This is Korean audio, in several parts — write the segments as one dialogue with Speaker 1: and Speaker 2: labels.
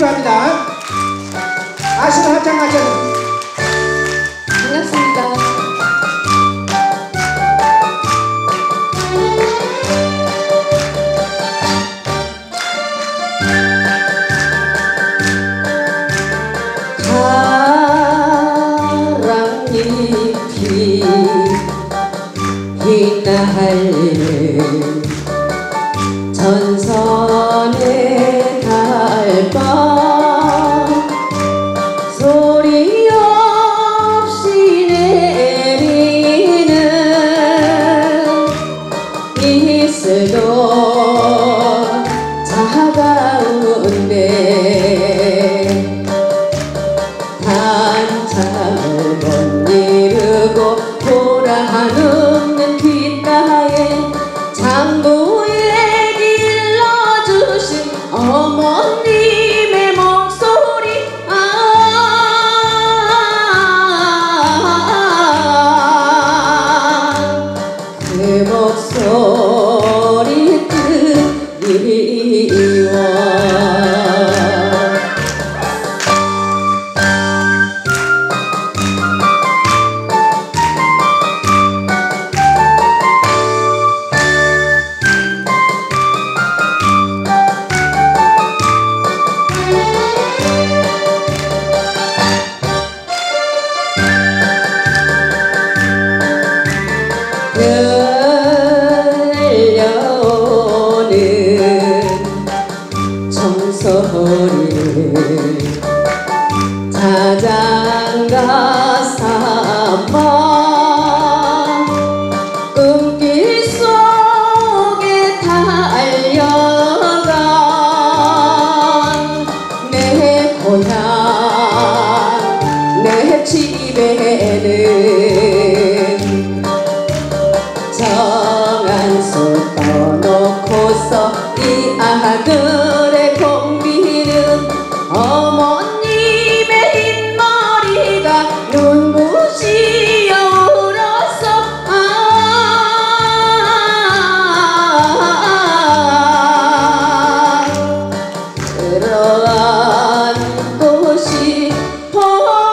Speaker 1: 합니다. 아시는 화장하자는
Speaker 2: 반갑습니다.
Speaker 3: 사랑잎이 휘날리는 전선의 달밤 소리 없이 내리는 이슬도 차가운데 한참을 못 이루고 돌아눕는 귓가에 장부에 길러주신 어머님의 목소리 그 목소리 그리워 들려오는 청소리를 자장가 삼아 꿈길 속에 달려간 내 고향 내 집에는 정한수 떠놓고서 이 아들의 공비는 어머님의 흰머리가 눈부시어 울어서 끌어안고 싶었어.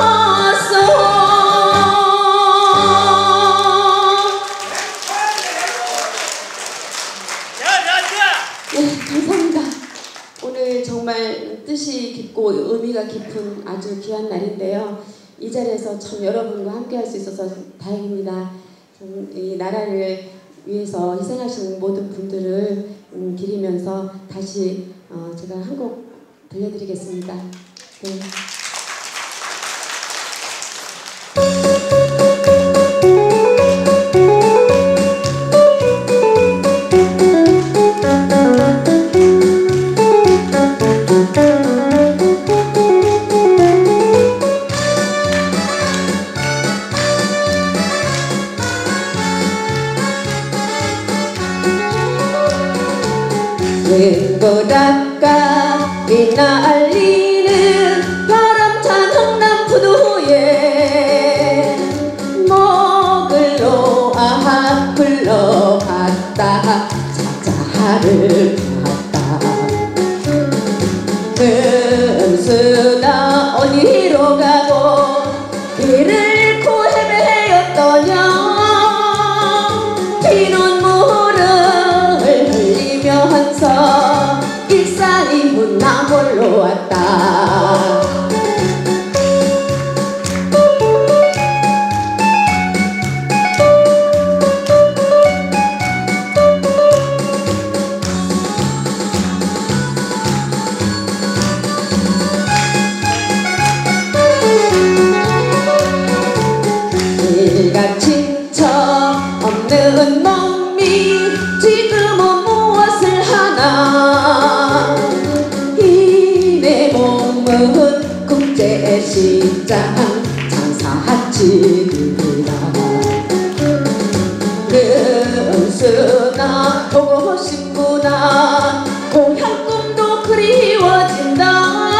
Speaker 3: 네, 감사합니다. 오늘 정말 뜻이 깊고 의미가 깊은 아주 귀한 날인데요. 이 자리에서 참 여러분과 함께 할 수 있어서 다행입니다. 이 나라를 위해서 희생하시는 모든 분들을 기리면서 다시 제가 한 곡 들려드리겠습니다. 네. 왼보닷가 휘날리는 바람찬 흥남푸도에 목을 놓아 불러갔다 자자를 봤다. 금수나 어디로 가고 길을 잃고 헤매였더냐. 피눈물을 흘리면서 일산이 훗나 홀로 왔다. 일같이 없는 놈이 지금은 무엇을 하나. 이내 몸은 국제시장 장사집이다. 금수나 보고 싶구나. 고향 꿈도 그리워진다.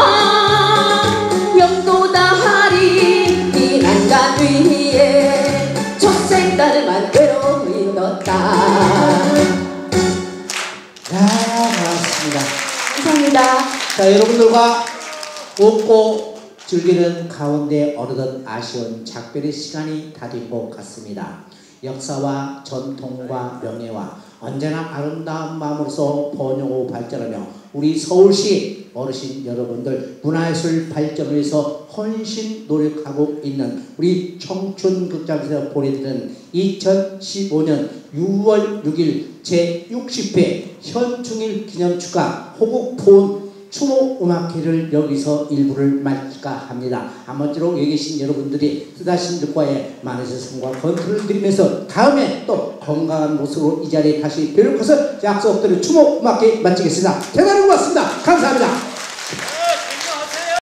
Speaker 3: 영도다리 이 난간 위에 초생딸만 외로이 넣었다.
Speaker 1: 반갑습니다.
Speaker 3: 감사합니다.
Speaker 1: 자, 자, 여러분들과 웃고 즐기는 가운데 어느덧 아쉬운 작별의 시간이 다 된 것 같습니다. 역사와 전통과 명예와 언제나 아름다운 마음으로서 번영하고 발전하며 우리 서울시 어르신 여러분들 문화예술 발전을 위해서 헌신 노력하고 있는 우리 청춘극장에서 보내드리는 2015년 6월 6일 제60회 현충일 기념축하 호국포원 추모음악회를 여기서 일부를 마칠까 합니다. 아무쪼록 여기 계신 여러분들이 뜻하신 분과의 많은 세상과 건투를 드리면서 다음에 또 건강한 모습으로 이 자리에 다시 뵈는 것을 약속드린 추모음악회 마치겠습니다. 대단히 고맙습니다. 감사합니다.